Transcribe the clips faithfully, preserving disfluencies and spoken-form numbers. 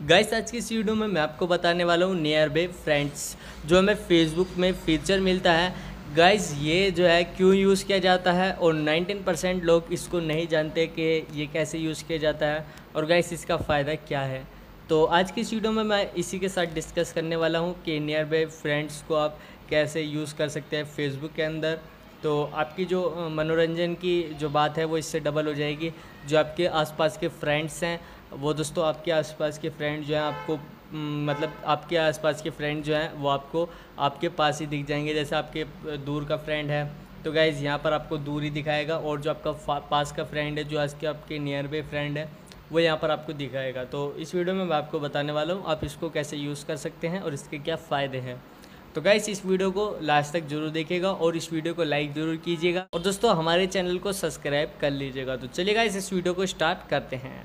Guys आज की इस वीडियो में मैं आपको बताने वाला हूँ नियर बाय फ्रेंड्स, जो हमें फेसबुक में फीचर मिलता है। गाइस ये जो है क्यों यूज़ किया जाता है और नाइनटीन परसेंट लोग इसको नहीं जानते कि ये कैसे यूज़ किया जाता है और गाइस इसका फ़ायदा क्या है। तो आज की इस वीडियो में मैं इसी के साथ डिस्कस करने वाला हूँ कि नियर बाय फ्रेंड्स को आप कैसे यूज़ कर सकते हैं फेसबुक के अंदर। तो आपकी जो मनोरंजन की जो बात है वो इससे डबल हो जाएगी। जो आपके आसपास के फ्रेंड्स हैं वो दोस्तों आपके आसपास के फ्रेंड जो हैं आपको मतलब आपके आसपास के फ्रेंड जो हैं वो आपको आपके पास ही दिख जाएंगे। जैसे आपके दूर का फ्रेंड है तो गाइज़ यहाँ पर आपको दूर ही दिखाएगा, और जो आपका पास का फ्रेंड है जो आज के आपके नियर बाय फ्रेंड है वो यहाँ पर आपको दिखाएगा। तो इस वीडियो में मैं आपको बताने वाला हूँ आप इसको कैसे यूज़ कर सकते हैं और इसके क्या फ़ायदे हैं। तो गाइस इस वीडियो को लास्ट तक जरूर देखिएगा और इस वीडियो को लाइक ज़रूर कीजिएगा और दोस्तों हमारे चैनल को सब्सक्राइब कर लीजिएगा। तो चलिए गाइस इस वीडियो को स्टार्ट करते हैं।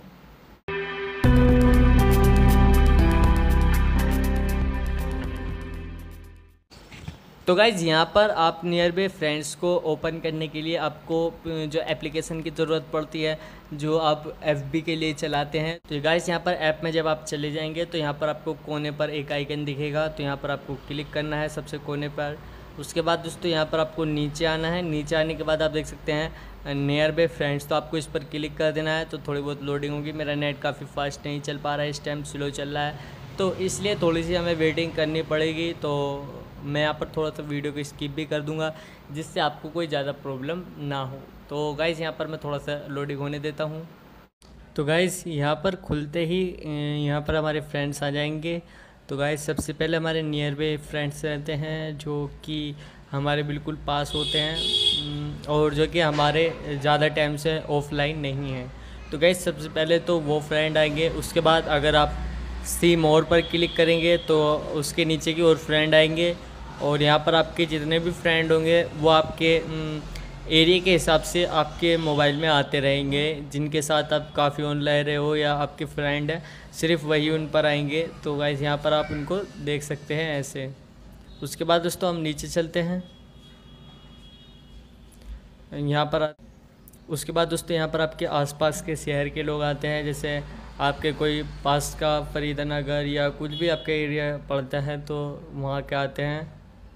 तो गाइज़ यहाँ पर आप नियर बाय फ्रेंड्स को ओपन करने के लिए आपको जो एप्लीकेशन की ज़रूरत पड़ती है जो आप एफ बी के लिए चलाते हैं। तो गाइज़ यहाँ पर ऐप में जब आप चले जाएंगे तो यहाँ पर आपको कोने पर एक आइकन दिखेगा, तो यहाँ पर आपको क्लिक करना है सबसे कोने पर। उसके बाद दोस्तों यहाँ पर आपको नीचे आना है। नीचे आने के बाद आप देख सकते हैं नियर बाय फ्रेंड्स, तो आपको इस पर क्लिक कर देना है। तो थोड़ी बहुत लोडिंग होगी, मेरा नेट काफ़ी फास्ट नहीं चल पा रहा है, इस टाइम स्लो चल रहा है तो इसलिए थोड़ी सी हमें वेटिंग करनी पड़ेगी। तो मैं यहाँ पर थोड़ा सा वीडियो को स्किप भी कर दूंगा जिससे आपको कोई ज़्यादा प्रॉब्लम ना हो। तो गाइज़ यहाँ पर मैं थोड़ा सा लोडिंग होने देता हूँ। तो गाइज़ यहाँ पर खुलते ही यहाँ पर हमारे फ्रेंड्स आ जाएंगे। तो गाइज़ सबसे पहले हमारे नियर बाय फ्रेंड्स रहते हैं जो कि हमारे बिल्कुल पास होते हैं और जो कि हमारे ज़्यादा टाइम से ऑफलाइन नहीं है। तो गाइज़ सबसे पहले तो वो फ्रेंड आएंगे। उसके बाद अगर आप सी मोर पर क्लिक करेंगे तो उसके नीचे की और फ्रेंड आएंगे और यहाँ पर आपके जितने भी फ्रेंड होंगे वो आपके एरिया के हिसाब से आपके मोबाइल में आते रहेंगे। जिनके साथ आप काफ़ी ऑनलाइन रहे हो या आपके फ्रेंड है सिर्फ वही उन पर आएंगे। तो गाइज़ यहाँ पर आप उनको देख सकते हैं ऐसे। उसके बाद दोस्तों हम नीचे चलते हैं। यहाँ पर उसके बाद दोस्तों यहाँ पर आपके आसपास के शहर के लोग आते हैं। जैसे आपके कोई पास का फरीदनगर या कुछ भी आपका एरिया पड़ता है तो वहाँ के आते हैं।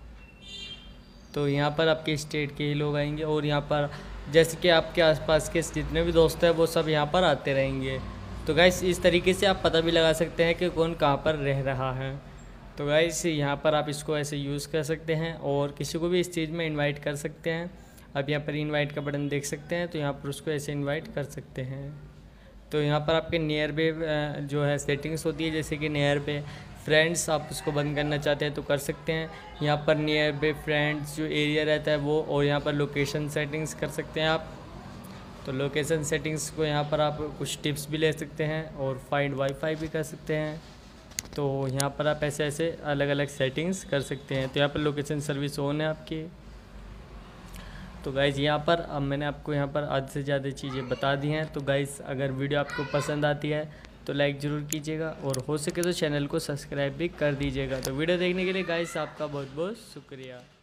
तो यहाँ पर आपके स्टेट के ही लोग आएंगे और यहाँ पर जैसे कि आपके आसपास के जितने भी दोस्त हैं वो सब यहाँ पर आते रहेंगे। तो गाइस इस तरीके से आप पता भी लगा सकते हैं कि कौन कहाँ पर रह रहा है। तो गाइस यहाँ पर आप इसको ऐसे यूज़ कर सकते हैं और किसी को भी इस चीज़ में इन्वाइट कर सकते हैं। आप यहाँ पर इन्वाइट का बटन देख सकते हैं, तो यहाँ पर उसको ऐसे इन्वाइट कर सकते हैं। तो यहाँ पर आपके नियर बाय जो है सेटिंग्स होती है, जैसे कि नियर बाय फ्रेंड्स आप उसको बंद करना चाहते हैं तो कर सकते हैं। यहाँ पर नियर बाय फ्रेंड्स जो एरिया रहता है वो, और यहाँ पर लोकेशन सेटिंग्स कर सकते हैं आप। तो लोकेशन सेटिंग्स को यहाँ पर आप कुछ टिप्स भी ले सकते हैं और फाइंड वाईफाई भी कर सकते हैं। तो यहाँ पर आप ऐसे ऐसे अलग अलग सेटिंग्स कर सकते हैं। तो यहाँ पर लोकेशन सर्विस ऑन है आपकी। तो गाइज़ यहाँ पर अब मैंने आपको यहाँ पर आधे से ज़्यादा चीज़ें बता दी हैं। तो गाइज़ अगर वीडियो आपको पसंद आती है तो लाइक ज़रूर कीजिएगा और हो सके तो चैनल को सब्सक्राइब भी कर दीजिएगा। तो वीडियो देखने के लिए गाइज़ आपका बहुत बहुत शुक्रिया।